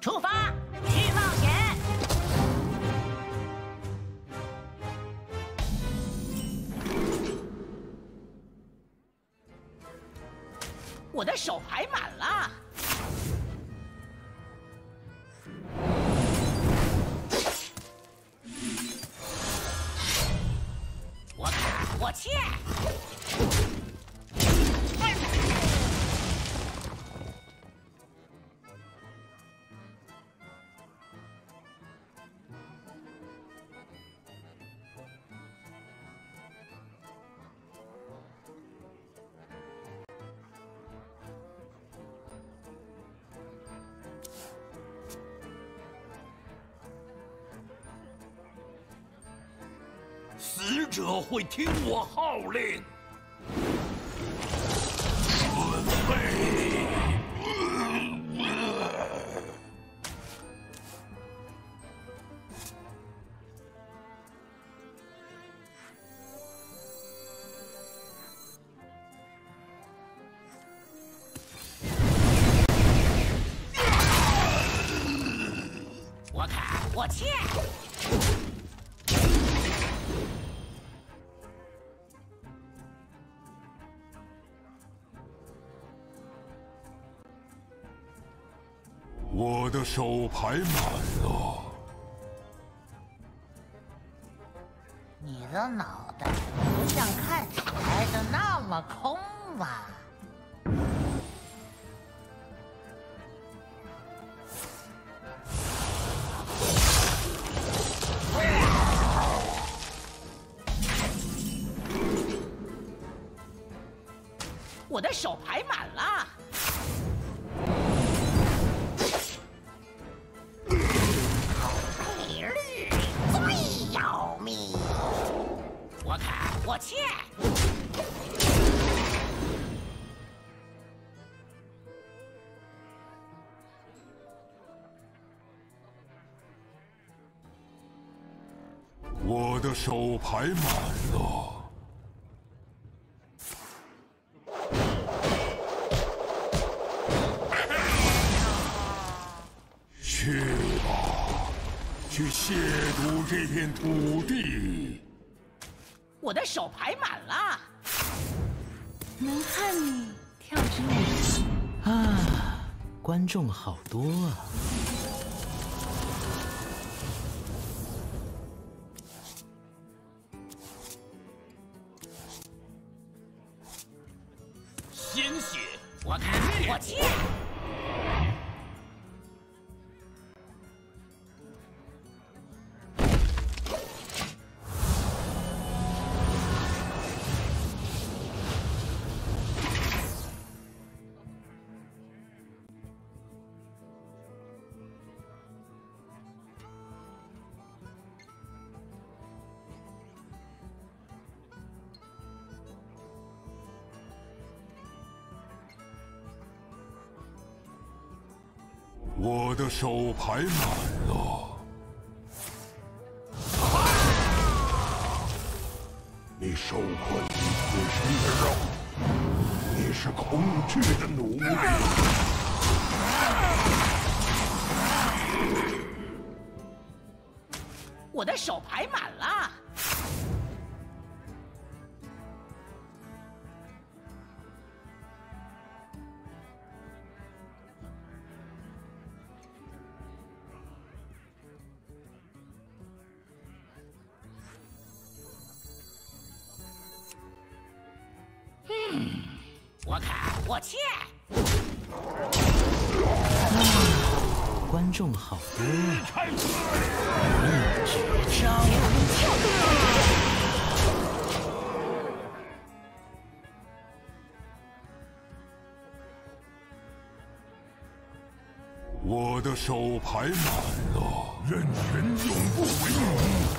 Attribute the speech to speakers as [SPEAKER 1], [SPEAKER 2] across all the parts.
[SPEAKER 1] 出发去冒险。我的手排满了。我卡，我切。
[SPEAKER 2] 死者会听我号令。准备！
[SPEAKER 1] 我卡，我切。
[SPEAKER 2] 我的手排满了。
[SPEAKER 1] 你的脑袋不像看起来的那么空吧？我的手排满了。 最要命！我卡，我切！
[SPEAKER 2] 我的手排满了。去吧。 去亵渎这片土地！
[SPEAKER 1] 我的手排满了。
[SPEAKER 3] 能看你跳支舞啊！观众好多啊！
[SPEAKER 2] 鲜血！
[SPEAKER 1] 我卡，我切！
[SPEAKER 2] 我的手排满了。你受困于自身的肉，你是恐惧的奴隶。
[SPEAKER 1] 我的手排满了。我卡，我切！
[SPEAKER 3] 观众好多啊！绝招！
[SPEAKER 2] 我的手排满了，任人永不为奴。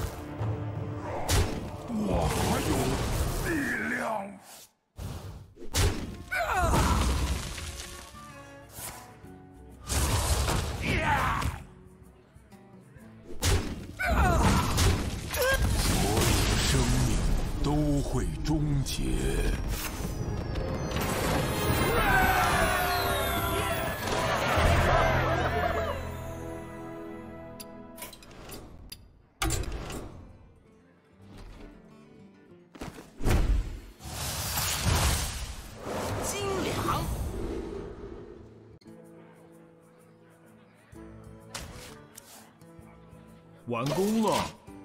[SPEAKER 2] 我还有力量。 都会终结。
[SPEAKER 4] 完工了。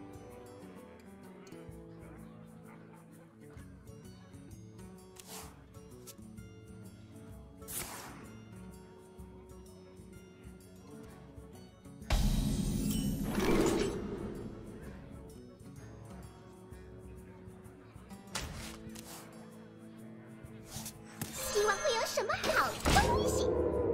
[SPEAKER 5] 希望会有什么好东西。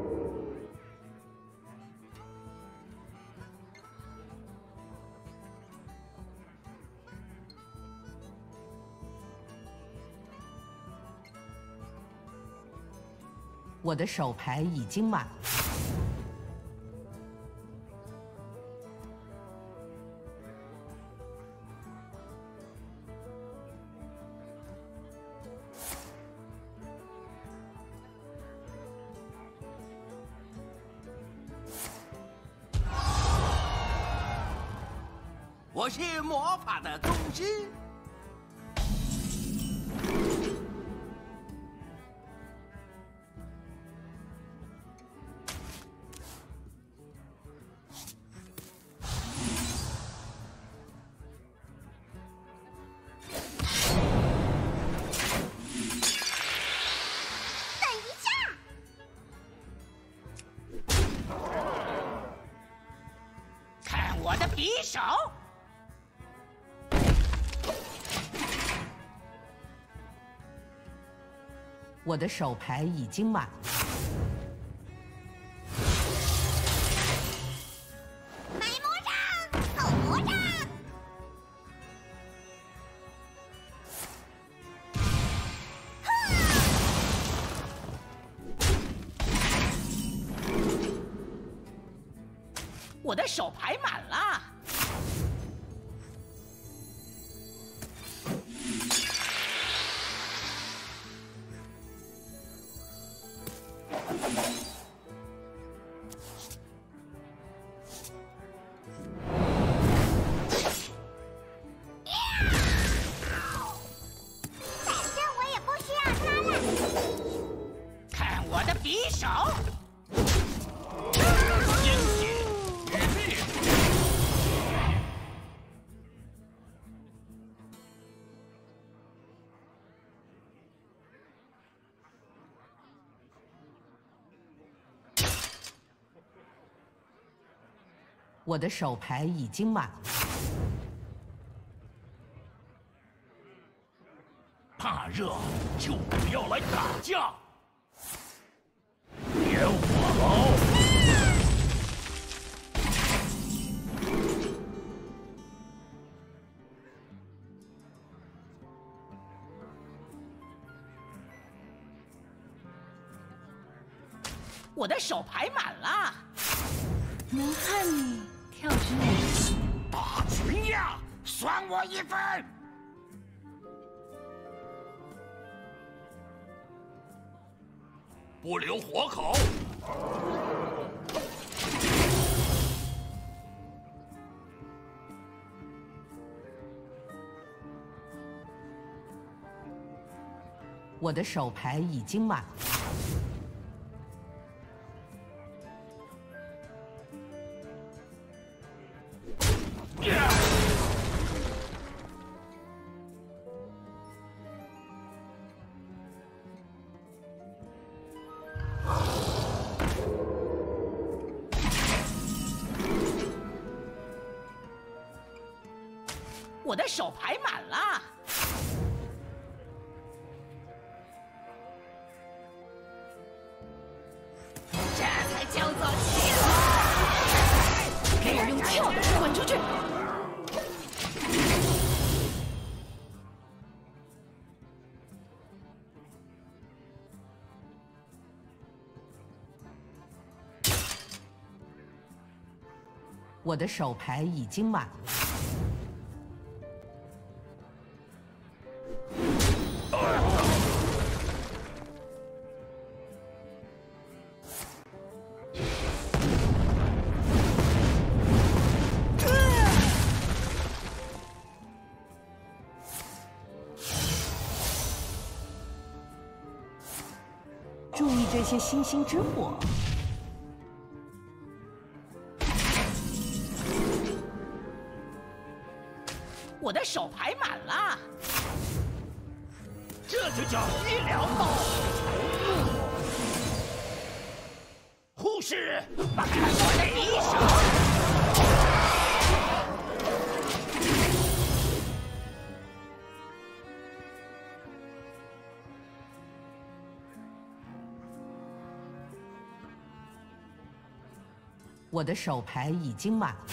[SPEAKER 6] 我的手牌已经满了。
[SPEAKER 7] 我是魔法的宗师。
[SPEAKER 5] 等一下，
[SPEAKER 7] 看我的匕首！
[SPEAKER 6] 我的手牌已经满了。
[SPEAKER 5] 买魔杖，后魔杖。
[SPEAKER 7] 我的手牌满了。
[SPEAKER 5] 反正我也不需要它了。
[SPEAKER 7] 看我的匕首！
[SPEAKER 6] 我的手牌已经满了。
[SPEAKER 4] 怕热就不要来打架，点火喽！
[SPEAKER 7] 我的手牌满了。
[SPEAKER 8] 能看你跳支舞戏。
[SPEAKER 7] 大群呀，算我一份。
[SPEAKER 4] 不留活口。
[SPEAKER 6] 我的手牌已经满了。
[SPEAKER 7] 我的手牌满了。
[SPEAKER 8] 这才叫做跳！给我用跳的滚出去！
[SPEAKER 6] 我的手牌已经满了。注意这些星星之火。
[SPEAKER 7] 我的手牌满了。
[SPEAKER 4] 这就叫医疗报仇。护士，
[SPEAKER 7] 看我的匕首！
[SPEAKER 6] 我的手牌已经满了。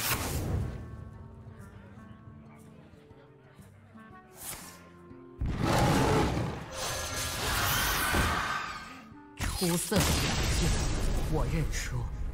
[SPEAKER 6] 出色的表现，我认输。